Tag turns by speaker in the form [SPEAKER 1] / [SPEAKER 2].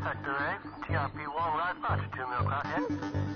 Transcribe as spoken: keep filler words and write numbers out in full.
[SPEAKER 1] Sector A, T R P one, right, Roger, two mil crosshead.